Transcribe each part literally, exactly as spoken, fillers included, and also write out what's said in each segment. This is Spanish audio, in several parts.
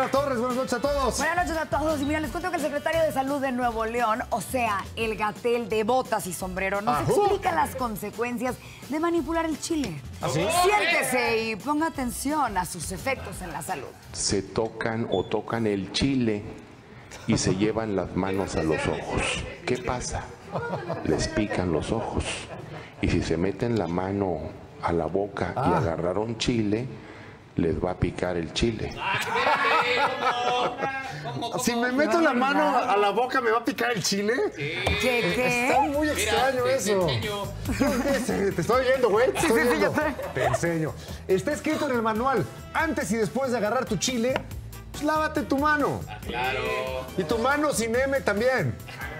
Sara Torres, buenas noches a todos. Buenas noches a todos. Y mira, les cuento que el secretario de Salud de Nuevo León, o sea, el Gatell de botas y sombrero, nos Ajú. explica las consecuencias de manipular el chile. ¿Así? Siéntese y ponga atención a sus efectos en la salud. Se tocan o tocan el chile y se llevan las manos a los ojos. ¿Qué pasa? Les pican los ojos. Y si se meten la mano a la boca y Ah. agarraron chile, les va a picar el chile. Si me meto la mano a la boca, ¿me va a picar el chile? ¿Qué, qué? Está muy extraño eso. Te, te estoy oyendo, güey. Te estoy Sí, sí, sí, oyendo. yo sé. Te enseño. Está escrito en el manual. Antes y después de agarrar tu chile, pues lávate tu mano. Claro. Y tu mano sin M también.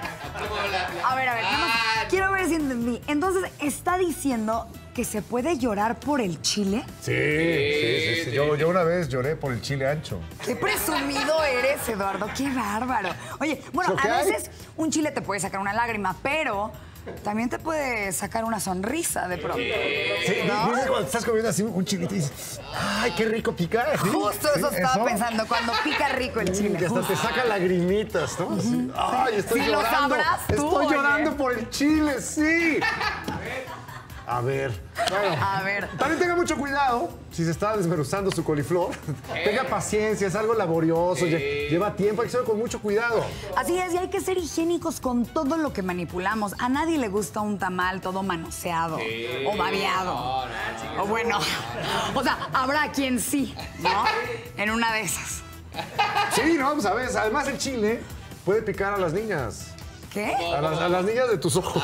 A ver, a ver, nada más quiero ver si entendí. Entonces, ¿está diciendo que se puede llorar por el chile? Sí, sí, sí. sí. Yo, yo una vez lloré por el chile ancho. Qué presumido eres, Eduardo. Qué bárbaro. Oye, bueno, ¿Eso qué a hay? veces un chile te puede sacar una lágrima, pero también te puede sacar una sonrisa de pronto. Sí, ¿no? dices cuando estás comiendo así un chilito y dices, ¡ay, qué rico pica! ¿Sí? Justo eso ¿Sí? estaba ¿Eso? pensando, cuando pica rico el chile. Que hasta justo. te saca lagrimitas, ¿no? Así, ¡ay, estoy Sí, lo llorando! sabrás tú, ¡Estoy oye. llorando por el chile, sí! A ver. Bueno, A ver. también tenga mucho cuidado si se está desmenuzando su coliflor. Tenga paciencia, es algo laborioso, lle- lleva tiempo, hay que hacerlo con mucho cuidado. Así es, y hay que ser higiénicos con todo lo que manipulamos. A nadie le gusta un tamal todo manoseado o babeado. O bueno, o sea, habrá quien sí, ¿no? En una de esas. Sí, no, vamos a ver. Además, el chile puede picar a las niñas. ¿Qué? A las, a las niñas de tus ojos.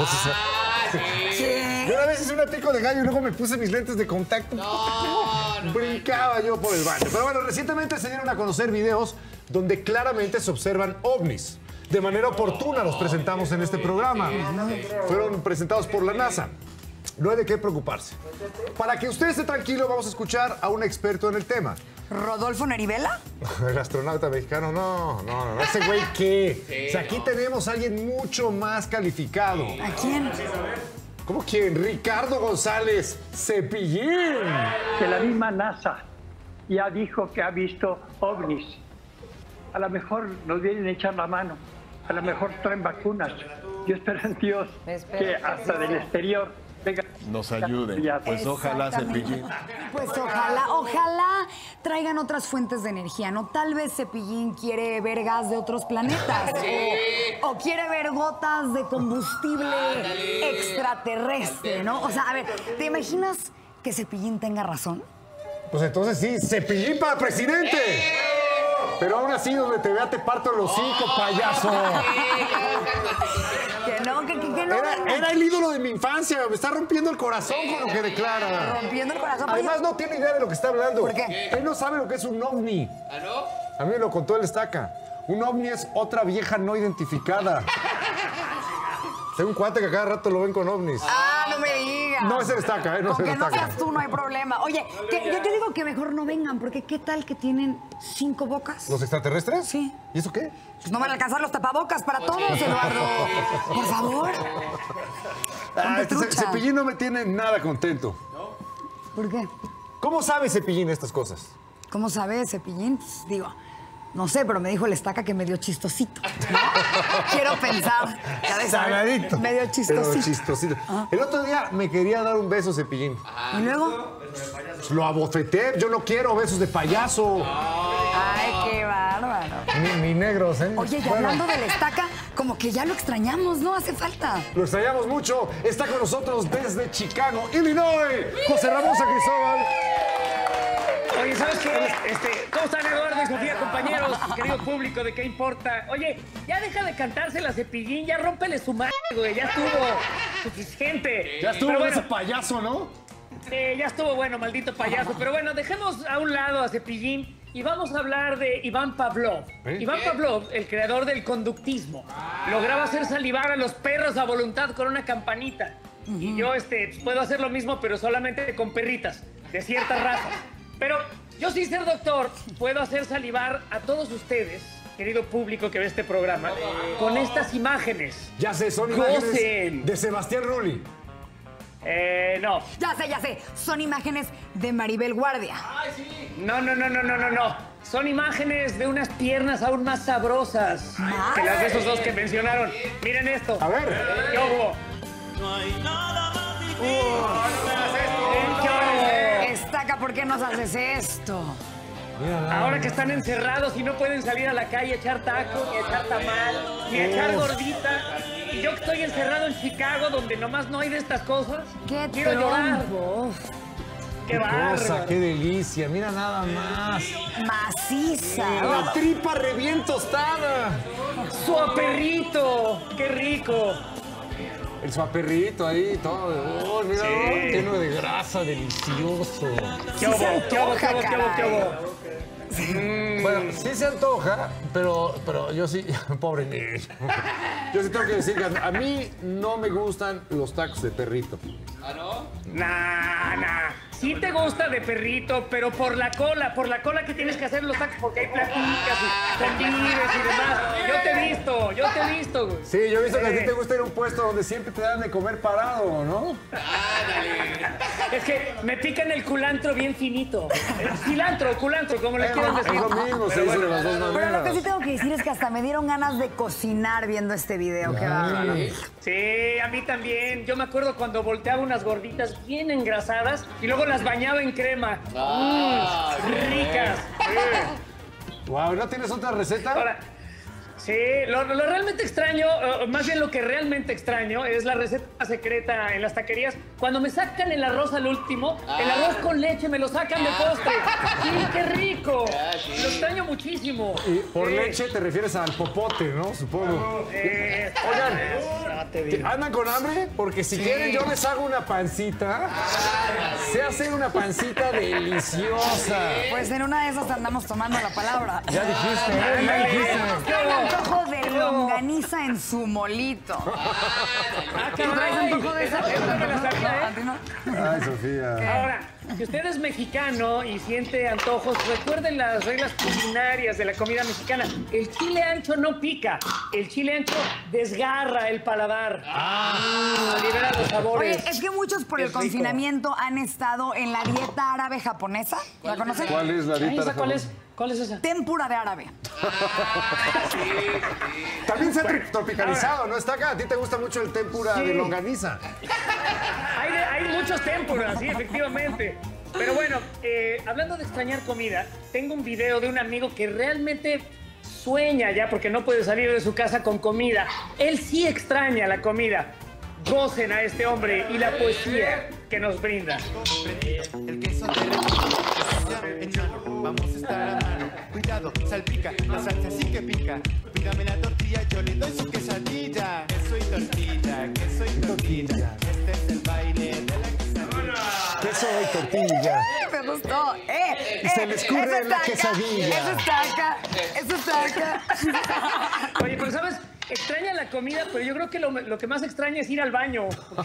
¿Qué? Yo una vez hice una pico de gallo y luego me puse mis lentes de contacto. Brincaba yo por el baño. Pero bueno, recientemente se dieron a conocer videos donde claramente se observan ovnis. De manera oportuna los presentamos en este programa. Fueron presentados por la NASA. No hay de qué preocuparse. Para que usted esté tranquilo, vamos a escuchar a un experto en el tema. ¿Rodolfo Nerivela? El astronauta mexicano, no, no, no, no. ¿Ese güey qué? O sea, aquí tenemos a alguien mucho más calificado. ¿A quién? ¿Cómo quién? Ricardo González Cepillín. Que la misma NASA ya dijo que ha visto ovnis. A lo mejor nos vienen a echar la mano, a lo mejor traen vacunas. Yo espero en Dios que hasta del exterior venga. Nos ayuden. Pues ojalá, Exactamente. Cepillín. Pues ojalá, ojalá traigan otras fuentes de energía, ¿no? Tal vez Cepillín quiere ver gas de otros planetas. O, o quiere ver gotas de combustible extraterrestre, ¿no? O sea, a ver, ¿te imaginas que Cepillín tenga razón? Pues entonces sí, Cepillín para presidente. Pero aún así, donde te vea, te parto el hocico, payaso. Que no, que, que, que no. Era, venga. era el ídolo de mi infancia. Me está rompiendo el corazón con lo que declara. Rompiendo el corazón. pero Además, yo- no tiene idea de lo que está hablando. ¿Por qué? Él no sabe lo que es un ovni. ¿Ah, no? A mí me lo contó el Estaca. Un ovni es otra vieja no identificada. Tengo un cuate que cada rato lo ven con ovnis. Ah, no me digas. No es el Estaca, ¿eh? No Con es el que no Estaca. seas tú, no hay problema. Oye, que, yo, yo digo que mejor no vengan, porque ¿qué tal que tienen cinco bocas? ¿Los extraterrestres? Sí. ¿Y eso qué? Pues no van a alcanzar los tapabocas para todos, Eduardo. Por favor. Ah, Ponte este Ce- trucha. Cepillín no me tiene nada contento. ¿Por qué? ¿Cómo sabe Cepillín estas cosas? ¿Cómo sabes, Cepillín? Pues, digo, no sé, pero me dijo el Estaca que medio chistosito, ¿no? Quiero pensar. Ya de saber, Saladito. medio chistosito. Pero chistosito. El otro día me quería dar un beso, Cepillín. Y luego, Pues lo abofeté. Yo no quiero besos de payaso. ay, qué bárbaro. Ni, ni negros, ¿eh? Oye, y Bueno, hablando del Estaca, como que ya lo extrañamos, ¿no? Hace falta. lo extrañamos mucho. Está con nosotros desde Chicago, Illinois, José Ramón Sacristóbal. Oye, ¿sabes qué? Este, ¿cómo están Eduardo y Sofía, compañeros? Querido público, ¿de qué importa? Oye, ya deja de cantarse la Cepillín, ya rómpele su madre, güey, ya estuvo suficiente. Ya estuvo Pero ese bueno, payaso, ¿no? eh, ya estuvo bueno, maldito payaso. Pero bueno, dejemos a un lado a Cepillín y vamos a hablar de Iván Pavlov. ¿Eh? Iván Pavlov, el creador del conductismo, lograba hacer salivar a los perros a voluntad con una campanita. Y yo este, pues, puedo hacer lo mismo, pero solamente con perritas de ciertas razas. Pero yo, sin ser doctor, puedo hacer salivar a todos ustedes, querido público que ve este programa, con estas imágenes. Ya sé, son imágenes Gocen. de Sebastián Rulli. Eh, no. Ya sé, ya sé. Son imágenes de Maribel Guardia. No, no, no, no, no, no, no. son imágenes de unas piernas aún más sabrosas ¿Más? que las de esos dos que mencionaron. Miren esto. A ver. ¿Qué hubo? No hay nada más difícil. Uh, Estaca, ¿por qué nos haces esto? Ahora que están encerrados y no pueden salir a la calle a echar taco, ni a echar tamal, ni a echar gordita. Y yo que estoy encerrado en Chicago, donde nomás no hay de estas cosas. ¡Qué quiero llorar! ¡Qué bárbaro! ¡Qué delicia! Mira nada más. Maciza. La tripa re bien tostada. ¡Suaperrito! ¡Qué rico! El suaperrito ahí, todo. Oh, mira, sí. Lleno de grasa, delicioso. ¿Qué hubo? ¿Qué hubo? ¿Qué hubo? ¿Qué hubo? ¿Qué hubo? Mm. Bueno, sí se antoja, pero, pero yo sí, pobre niño. Yo sí tengo que decir que a mí no me gustan los tacos de perrito. ¿Ah, no? Nah, nah. Sí te gusta de perrito, pero por la cola, por la cola que tienes que hacer los tacos, porque hay platicas y convives y demás. Yo te he visto, yo te he visto, güey. Sí, yo he visto que a ti te gusta ir a un puesto donde siempre te dan de comer parado, ¿no? Ándale. Es que me pican el culantro bien finito. El cilantro, culantro, como le eh, quieran decir. Es lo mismo, se dice de las dos maneras. Pero lo que sí tengo que decir es que hasta me dieron ganas de cocinar viendo este video. Qué bárbaro. Sí, a mí también. Yo me acuerdo cuando volteaba unas gorditas bien engrasadas y luego las bañaba en crema. Ah, mm, ricas. Sí. Wow, ¿no tienes otra receta? Ahora, sí, lo, lo realmente extraño, uh, más bien lo que realmente extraño es la receta secreta en las taquerías. Cuando me sacan el arroz al último, ah. el arroz con leche me lo sacan de postre. ¡Sí, qué rico! Ah, sí. Lo extraño muchísimo. Y por sí. leche te refieres al popote, ¿no? Supongo. Eh, Oigan, ¿andan con hambre? Porque si sí. quieren yo les hago una pancita. Ah, Se hace una pancita deliciosa. Pues en una de esas andamos tomando la palabra. Ya dijiste, ¿eh? Ya dijiste. Un antojo de longaniza en su molito. Ah, ¿tú traes un antojo de esa? Esa me la sabía, ¿eh? Ay, Sofía. Ahora, si usted es mexicano y siente antojos, recuerden las reglas culinarias de la comida mexicana. El chile ancho no pica. El chile ancho desgarra el paladar. Ah, libera los sabores. Oye, es que muchos por el confinamiento han estado en la dieta árabe japonesa. ¿La conocen? ¿Cuál es la dieta árabe? ¿Cuál es? ¿Cuál es esa? Tempura de árabe. Ah, sí, sí. También se ha tropicalizado, ¿no? Está acá. A ti te gusta mucho el tempura sí. de longaniza. Hay, hay muchos tempuras, sí, efectivamente. Pero bueno, eh, hablando de extrañar comida, tengo un video de un amigo que realmente sueña ya porque no puede salir de su casa con comida. Él sí extraña la comida. Gocen a este hombre y la poesía que nos brinda. El queso de vamos a estar a mano. Cuidado, salpica, la salsa sí que pica. Pídame la tortilla, yo le doy su quesadilla. Queso y tortilla, queso y tortilla. Este es el baile de la quesadilla. Queso y tortilla. Me gustó. Eh, y se le escurre en la quesadilla. Eso está acá, eso está acá. Oye, pero ¿sabes? Extraña la comida, pero yo creo que lo, lo que más extraña es ir al baño.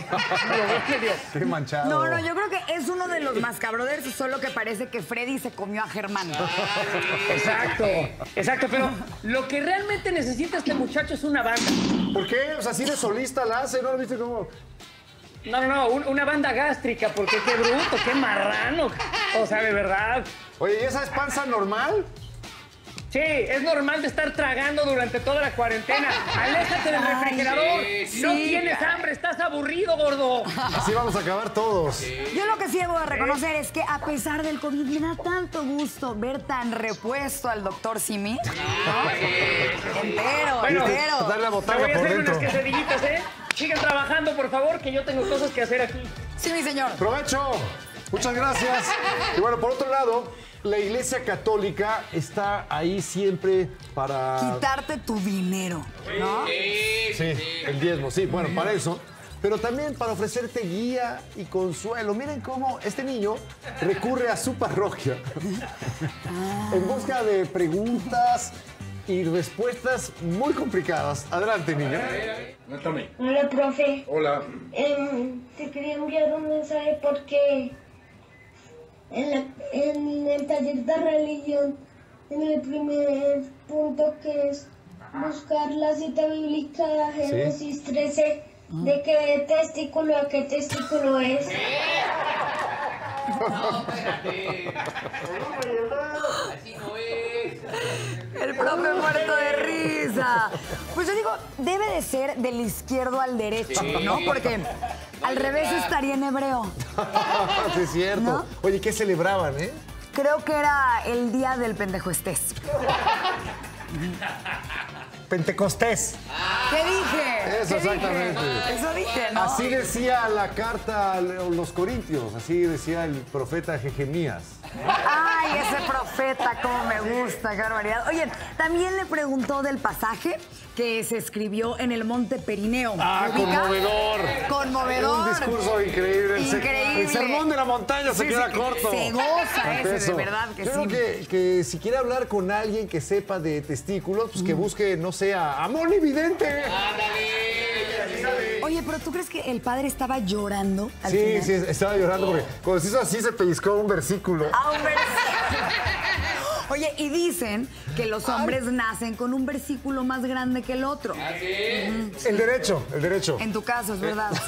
Qué manchado. No, no, yo creo que es uno de los mascabrothers, solo que parece que Freddy se comió a Germán. Exacto, exacto, pero lo que realmente necesita este muchacho es una banda. ¿Por qué? O sea, si de solista la hace, ¿no? ¿Viste cómo? No, no, no, un, una banda gástrica, porque qué bruto, qué marrano. O sea, de verdad. Oye, ¿y esa es panza normal? Sí, es normal de estar tragando durante toda la cuarentena. Aléjate del refrigerador. Sí, sí, no tienes hambre, estás aburrido, gordo. Así vamos a acabar todos. Sí. Yo lo que sí debo de reconocer es que a pesar del COVID me da tanto gusto ver tan repuesto al doctor Simi. ¿No? Sí. Entero, bueno, entero. Darle la botaga voy a por hacer dentro. unas quesadillitas, ¿eh? Sigan trabajando, por favor, que yo tengo cosas que hacer aquí. Sí, mi señor. ¡Provecho! Muchas gracias. Y bueno, por otro lado, la Iglesia Católica está ahí siempre para... quitarte tu dinero, ¿no? Sí, sí, el diezmo, sí, bueno, para eso. Pero también para ofrecerte guía y consuelo. Miren cómo este niño recurre a su parroquia en busca de preguntas y respuestas muy complicadas. Adelante, niño. Hola, profe. Hola. Eh, te quería enviar un mensaje porque en, la, en el taller de religión, en el primer punto que es buscar la cita bíblica de Génesis ¿Sí? trece, de qué testículo a qué testículo es. No, espérate. Así no es. El profe muerto de risa. Pues yo digo, debe de ser del izquierdo al derecho, sí. ¿no? Porque no al revés da. Estaría en hebreo. Sí, es cierto. ¿No? Oye, ¿qué celebraban, eh? Creo que era el día del pendejoestés. Pentecostés. ¿Qué dije? Eso, ¿Qué exactamente. Dije? Eso dije, ¿no? Así decía la carta a los Corintios, así decía el profeta Jejemías. Ay, ese profeta, cómo me gusta, qué barbaridad. Oye, también le preguntó del pasaje que se escribió en el Monte Perineo. Ah, conmovedor. Conmovedor. Un discurso increíble. Increíble. El sermón de la montaña sí, se queda sí, corto. Se goza ese, eso. de verdad que Yo sí. creo que, que si quiere hablar con alguien que sepa de testículos, pues que busque, no sé, a Moni Vidente. ¡Ándale! Oye, pero ¿tú crees que el padre estaba llorando al Sí, final? sí, estaba llorando porque cuando se hizo así se pellizcó un versículo. Ah, un versículo. Oye, y dicen que los hombres Ay. nacen con un versículo más grande que el otro. ¿Ah, sí? Uh-huh. Sí. El derecho, el derecho. En tu caso, es verdad, sí.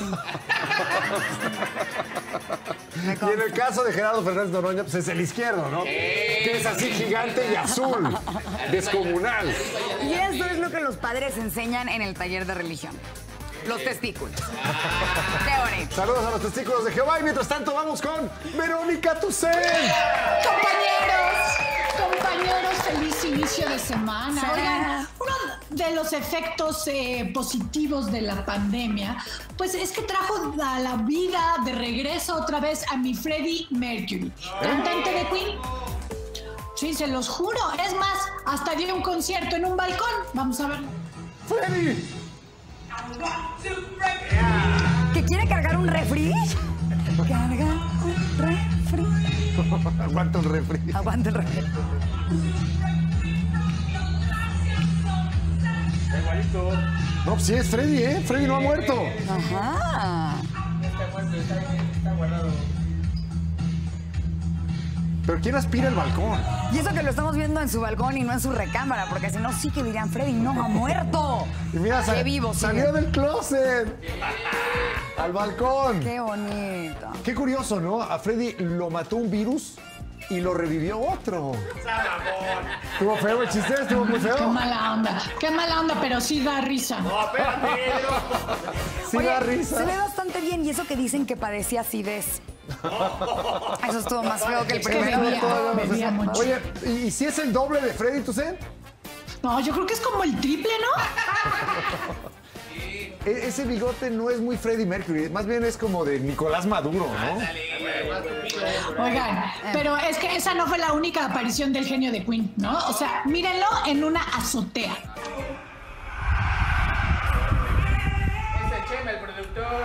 Y en el caso de Gerardo Fernández Noroña, pues es el izquierdo, ¿no? Sí. Que es así gigante y azul, descomunal. Y eso es lo que los padres enseñan en el taller de religión. Los testículos. Qué bonito. Saludos a los testículos de Jehová y mientras tanto vamos con Verónica Tucen. Compañeros, compañeros, feliz inicio de semana. Oigan, uno de los efectos eh, positivos de la pandemia, pues es que trajo a la vida de regreso otra vez a mi Freddie Mercury, cantante de Queen. Sí, se los juro. Es más, hasta dio un concierto en un balcón. Vamos a verlo. ¡Freddie! ¿Que quiere cargar un refri? Carga un refri. Aguanta un refri. Aguanta el refri. Igualito. No, pues sí es Freddy, ¿eh? Freddy no ha muerto. Ajá. Está muerto, está, está guardado. ¿Pero quién aspira el balcón? Y eso que lo estamos viendo en su balcón y no en su recámara, porque si no sí que dirían, Freddy no ha muerto. Y mira, Qué vivo, salió sigue. del closet. Al balcón. Qué bonito. Qué curioso, ¿no? A Freddy lo mató un virus y lo revivió otro. Estuvo feo el chiste, estuvo muy feo. Qué mala onda, qué mala onda, pero sí da risa. No, espérate. Sí Oye, da risa. se ve bastante bien y eso que dicen que padecía acidez. Eso estuvo más feo que el Es que primero. bebía, bebía mucho. Oye, ¿y si es el doble de Freddy Tucen? No, yo creo que es como el triple, ¿no? E- ese bigote no es muy Freddie Mercury, más bien es como de Nicolás Maduro, ¿no? Oigan, pero es que esa no fue la única aparición del genio de Queen, ¿no? O sea, mírenlo en una azotea. Es el Chema, el productor.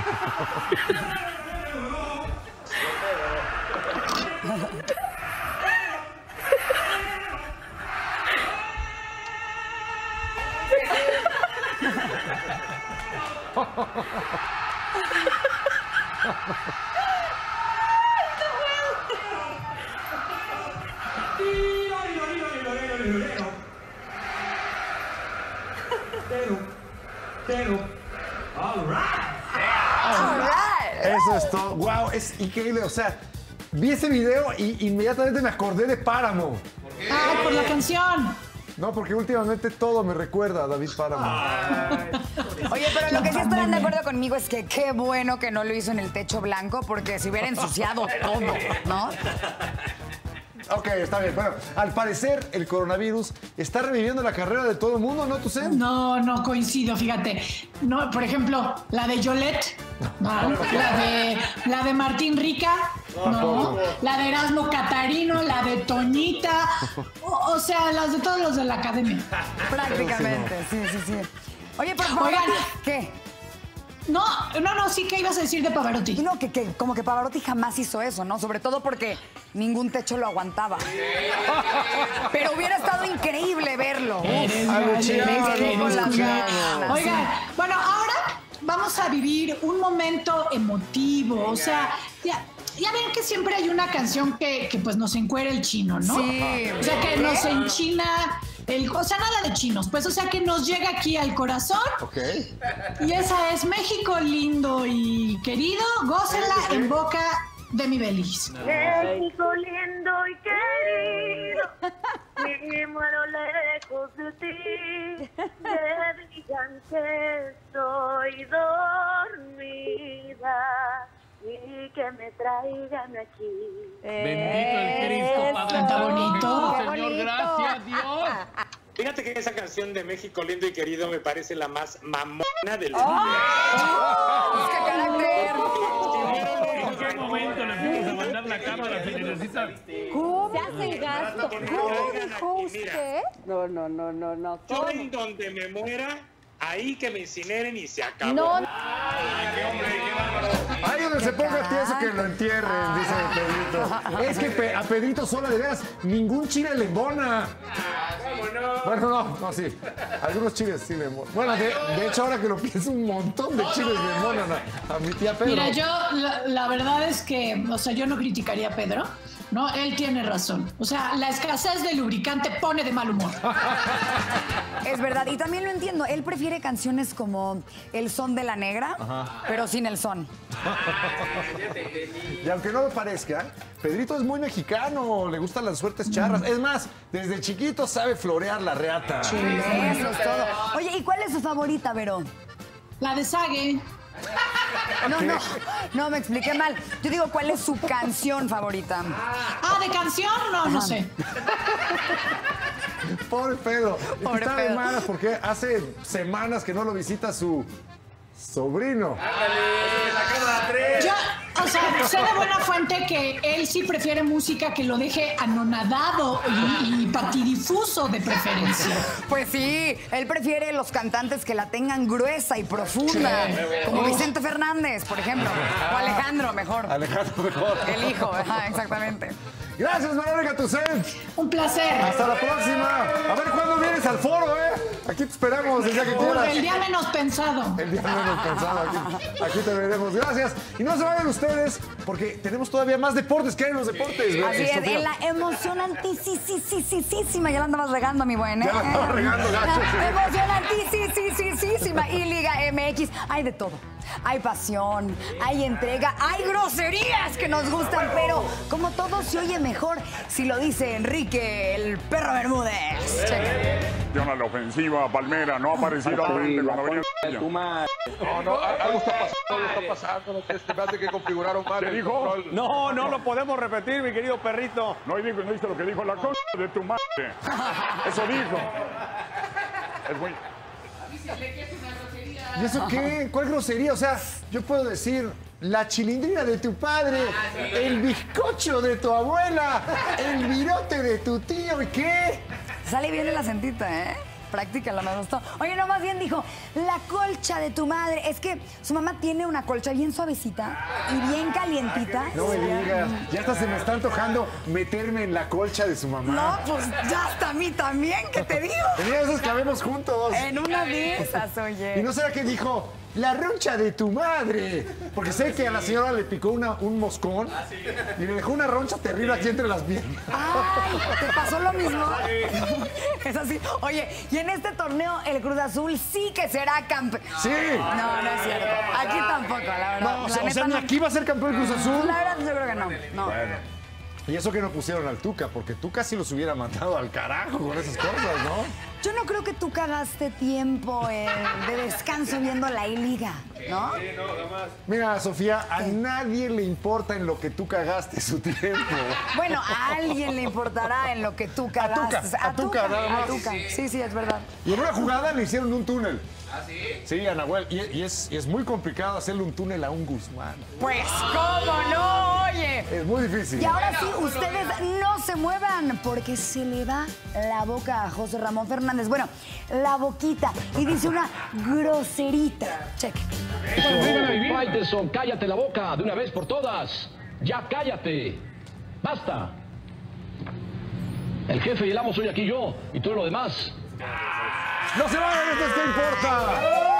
Eso es todo. Wow, es increíble. O sea, vi ese video y inmediatamente me acordé de Páramo. Ah, por la canción. No, porque últimamente todo me recuerda a David Páramo. Oye, pero lo que sí estarán de acuerdo conmigo es que qué bueno que no lo hizo en el techo blanco porque se hubiera ensuciado todo, ¿no? Ok, está bien. Bueno, al parecer el coronavirus está reviviendo la carrera de todo el mundo, ¿no, Tucen? No, no coincido, fíjate. No, por ejemplo, la de Yolette, no, la de la de Martín Rica, no, la de Erasmo Catarino, la de Toñita, o, o sea, las de todos los de la academia. Prácticamente, sí, sí, sí. Oye, por favor, Oigan, ¿qué? No, no, no, sí, ¿qué ibas a decir de Pavarotti? No, que, que como que Pavarotti jamás hizo eso, ¿no? Sobre todo porque ningún techo lo aguantaba. Pero hubiera estado increíble verlo. Eres A gallego, Luciano, eres con las Luciano. ganas. Oigan, bueno, ahora vamos a vivir un momento emotivo, o sea, ya... Ya ven que siempre hay una canción que, que pues nos encuera el chino, ¿no? Sí. O sea, que nos enchina el... O sea, nada de chinos, pues, o sea, que nos llega aquí al corazón. Ok. Y esa es México lindo y querido, gócenla en boca de mi Belis. México lindo y querido, me muero lejos de ti, me digan que estoy dormida y que me traigan aquí. Bendito el Cristo, Padre. Está bonito. Señor, bonito. gracias, Dios. Fíjate que esa canción de México lindo y querido me parece la más mamona del ¡Oh! ¡Qué carácter! ¿En qué momento le fuimos a mandar la cámara, señorita? ¿Cómo? Se hace el gasto. ¿Cómo dijo usted? No, no, no, no, no. Yo en donde me muera, ahí que me incineren y se acabó. No. Ay, qué hombre, qué bárbaro. Ahí donde se ponga tieso que lo entierren, dice Pedrito. Es que pe- a Pedrito Sola, de veras, ningún chile le embona. Bueno, no, no, sí. Algunos chiles sí le embonan. Bueno, de, de hecho, ahora que lo pienso, un montón de chiles le embonan a, a mi tía Pedro. Mira, yo la, la verdad es que, o sea, yo no criticaría a Pedro, ¿no? Él tiene razón. O sea, la escasez de lubricante pone de mal humor. Es verdad, y también lo entiendo. Él prefiere canciones como El Son de la Negra, Ajá. pero sin el son. Y aunque no me parezca, Pedrito es muy mexicano, le gustan las suertes charras. Es más, desde chiquito sabe florear la reata. Eso es todo. Oye, ¿y cuál es su favorita, Vero? La de Sage. No, no, no, me expliqué mal. Yo digo, ¿cuál es su canción favorita? Ah, ¿de canción? No, no sé. Pobre Pedro. Pobre Está de Pedro. malas porque hace semanas que no lo visita su sobrino. Yo, o sea, sé de buena fuente que él sí prefiere música que lo deje anonadado y, y patidifuso de preferencia. Pues sí, él prefiere los cantantes que la tengan gruesa y profunda, Sí. como Oh. Vicente Fernández, por ejemplo, o Alejandro, mejor. Alejandro mejor. El hijo, ajá, exactamente. Gracias, Verónica Tucent. Un placer. Hasta la próxima. A ver cuándo vienes al foro, ¿eh? Aquí te esperamos el día que quieras. El día menos pensado. El día menos pensado. Aquí, aquí te veremos. Gracias. Y no se vayan ustedes, porque tenemos todavía más deportes. ¿Qué hay en los deportes? Así es, Sofía? en la emocionantísima, ya la andabas regando, mi buen, ¿eh? Ya la andaba regando, gacho, sí. Emocionantísima y Liga M X, hay de todo. Hay pasión, hay entrega, hay groserías que nos gustan, pero como todo se oye mejor si lo dice Enrique, el perro Bermúdez. Cheque. La ofensiva, Palmera, no ha aparecido al frente cuando venía. Tu madre. No, no, algo está pasando, algo está pasando. No, este parece que configuraron mal ¿Qué el dijo? control. No, no lo podemos repetir, mi querido perrito. No, dijo, no dice lo que dijo la cosa de tu madre. Eso dijo. Es muy... ¿Y eso qué? ¿Cuál grosería? O sea, yo puedo decir la chilindrina de tu padre, el bizcocho de tu abuela, el virote de tu tío, ¿y qué? Sale bien el acentito, ¿eh? Práctica, me gustó. Oye, no, más bien dijo, la colcha de tu madre. Es que su mamá tiene una colcha bien suavecita y bien calientita. No me digas, ya hasta se me está antojando meterme en la colcha de su mamá. No, pues ya hasta a mí también, ¿qué te digo? En una de esas cabemos juntos. En una de esas, oye. ¿Y no será que dijo la roncha de tu madre? Porque sé que a la señora le picó una, un moscón y le dejó una roncha terrible aquí entre las piernas. Ay, ¿te pasó lo mismo? Es así. Oye, y en este torneo el Cruz Azul sí que será campeón. Sí. No, no es cierto. Aquí tampoco, la verdad. No, o sea, La o sea, neta, ni no. aquí va a ser campeón Cruz Azul. La verdad, yo creo que no. No. Bueno. Y eso que no pusieron al Tuca, porque Tuca sí los hubiera mandado al carajo con esas cosas, ¿no? Yo no creo que tú cagaste tiempo eh, de descanso viendo la I-Liga, ¿no? Sí, no, nada más. Mira, Sofía, a nadie le importa en lo que tú cagaste su tiempo. Bueno, a alguien le importará en lo que tú cagaste. A Tuca, a Tuca, nada más. A Tuca. Sí, sí, es verdad. Y en una jugada le hicieron un túnel. ¿Ah, sí? Sí, a Nahuel. Y, y es, y es muy complicado hacerle un túnel a un Guzmán. Pues, ¿cómo no? Oye. Es muy difícil. Y ahora sí, ustedes no se muevan porque se le va la boca a José Ramón Fernández. Bueno, la boquita. Y dice una groserita. Cheque. Faitelson, cállate la boca de una vez por todas. Ya cállate. Basta. El jefe y el amo soy aquí yo y todo lo demás. ¡No se vayan! ¡Esto es ¿Qué importa!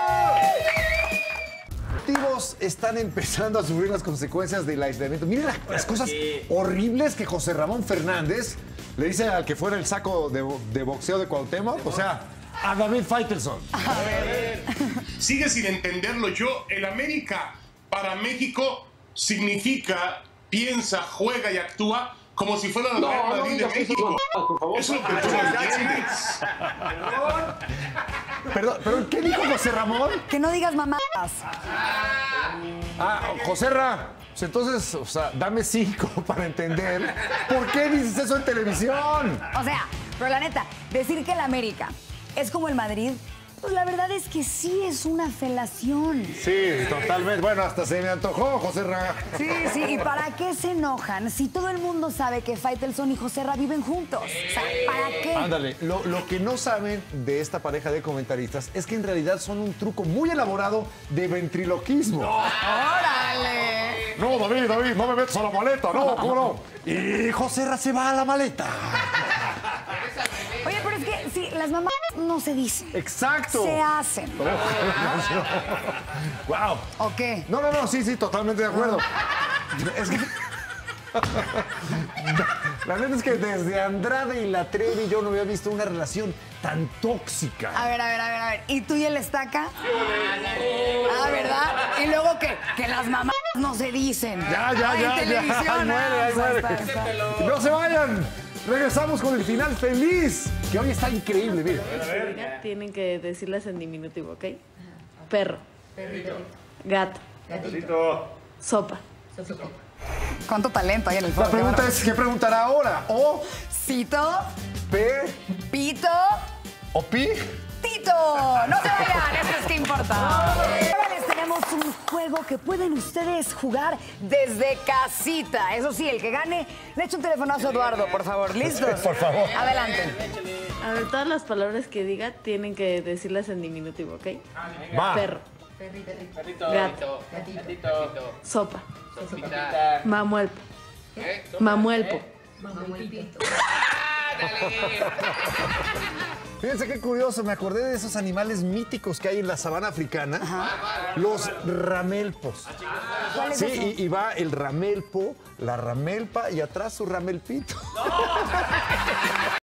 Los están empezando a sufrir las consecuencias del aislamiento. Miren las, las cosas horribles que José Ramón Fernández le dice al que fuera el saco de, de boxeo de Cuauhtémoc, o sea, a David Faitelson. A ver. Sigue sin entenderlo yo. El América para México significa piensa, juega y actúa como si fuera el No, Real no Madrid de digas eso, México. por favor. Eso es lo que tú no entiendes. Perdón, ¿pero qué dijo José Ramón? Que no digas mamadas. Ah, José Ra, pues entonces, o sea, dame cinco para entender por qué dices eso en televisión. O sea, pero la neta, decir que el América es como el Madrid, pues la verdad es que sí es una felación. Sí, totalmente. Bueno, hasta se me antojó, José Ra. Sí, sí, ¿y para qué se enojan si todo el mundo sabe que Faitelson y José Ra viven juntos? O sea, ¿para qué? Ándale, lo, lo que no saben de esta pareja de comentaristas es que en realidad son un truco muy elaborado de ventriloquismo. ¡Órale! No, David, David, no me metas a la maleta, no, ¿cómo no? Y José Ra se va a la maleta. Oye, pero es que sí, las mamás no se dicen. Exacto. Se hacen. Wow. ¿O qué? No, no, no, sí, sí, totalmente de acuerdo. Es que... La verdad es que desde Andrade y la Trevi yo no había visto una relación tan tóxica. A ver, a ver, a ver, a ver. ¿Y tú y el Estaca? Ah, ¿verdad? Y luego que, que las mamás no se dicen. Ya, ya, Ay, ya, en ya. televisión, Ahí muere, ah, ahí pues, muere. está, está. No se vayan. Regresamos con el final feliz, que hoy está increíble, mira. Tienen que decirlas en diminutivo, ¿ok? Perro. Perrito. Gato. Gatito. Sopa. ¿Cuánto talento hay en el La foro? pregunta es, ¿qué preguntará ahora? ¿O? ¿Cito? ¿P? ¿Pito? ¿O pi? ¡Tito! ¡No se vayan! Eso es que importa. Ahora les tenemos un juego que pueden ustedes jugar desde casita. Eso sí, el que gane, le echa un telefonazo a Eduardo, por favor. ¿Listos? Por favor. Adelante. A ver, todas las palabras que diga tienen que decirlas en diminutivo, ¿ok? Va. Perro. Perrito. Gato. Gatito. Sopa. Sopita. Mamuelpo. ¿Qué? Mamuelpo. Mamuelpito. Fíjense qué curioso, me acordé de esos animales míticos que hay en la sabana africana. Los ramelpos. ¿Cuál es Sí, eso? y, y va el ramelpo, la ramelpa y atrás su ramelpito.